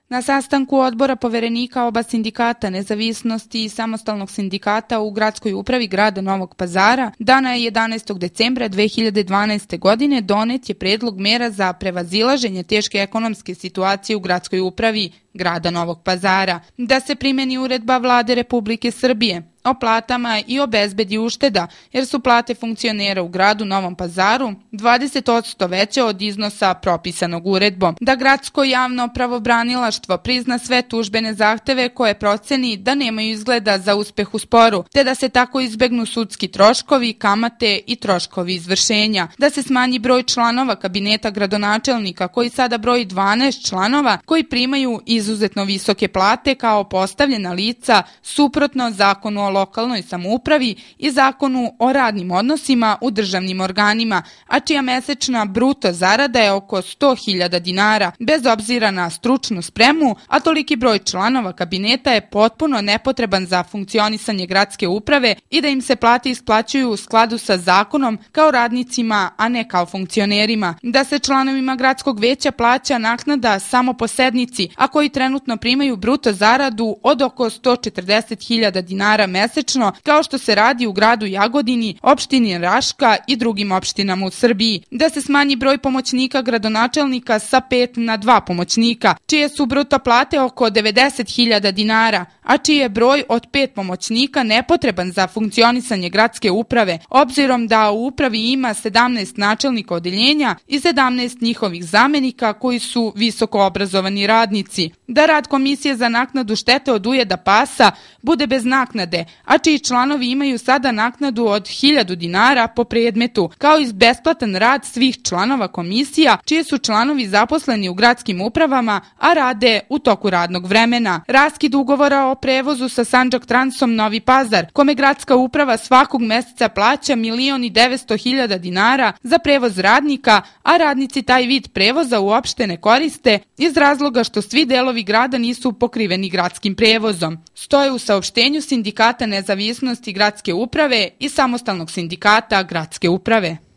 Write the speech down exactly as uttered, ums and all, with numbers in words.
Na sastanku odbora poverenika oba sindikata Nezavisnosti i Samostalnog sindikata u gradskoj upravi grada Novog Pazara dana je jedanaestog decembra dve hiljade dvanaeste. godine donet je predlog mera za prevazilaženje teške ekonomske situacije u gradskoj upravi grada Novog Pazara, da se primeni uredba Vlade Republike Srbije o platama i obezbedi ušteda, jer su plate funkcionera u gradu Novom Pazaru dvadeset posto veće od iznosa propisanog uredbom, da gradsko javno pravobranilaštvo prizna sve tužbene zahteve koje proceni da nemaju izgleda za uspeh u sporu, te da se tako izbegnu sudski troškovi, kamate i troškovi izvršenja, da se smanji broj članova kabineta gradonačelnika koji sada broji dvanaest članova koji primaju izuzetno visoke plate kao postavljena lica suprotno zakonu o lokalnoj samoupravi i zakonu o radnim odnosima u državnim organima, a čija mesečna bruto zarada je oko sto hiljada dinara, bez obzira na stručnu spremu, a toliki broj članova kabineta je potpuno nepotreban za funkcionisanje gradske uprave i da im se plate isplaćuju u skladu sa zakonom kao radnicima, a ne kao funkcionerima, da se članovima gradskog veća plaća naknada samo po sednici, a koji trenutno primaju bruto zaradu od oko sto četrdeset hiljada dinara mesečno, kao što se radi u gradu Jagodini, opštini Raška i drugim opštinama u Srbiji, da se smanji broj pomoćnika gradonačelnika sa pet na dva pomoćnika, čije su bruto plate oko devedeset hiljada dinara, a čiji je broj od pet pomoćnika nepotreban za funkcionisanje gradske uprave, obzirom da u upravi ima sedamnaest načelnika odeljenja i sedamnaest njihovih zamenika koji su visoko obrazovani radnici, da rad Komisije za naknadu štete od ujeda pasa bude bez naknade, a čiji članovi imaju sada naknadu od hiljadu dinara po predmetu, kao i besplatan rad svih članova komisija, čije su članovi zaposleni u gradskim upravama, a rade u toku radnog vremena. Raskid ugovora o prevozu sa Sandžak Transom Novi Pazar, kome gradska uprava svakog meseca plaća milion i devetsto hiljada dinara za prevoz radnika, a radnici taj vid prevoza uopšte ne koriste iz razloga što svi delovi grada nisu pokriveni gradskim prevozom, stoje u saopštenju Sindikata Nezavisnosti gradske uprave i Samostalnog sindikata gradske uprave.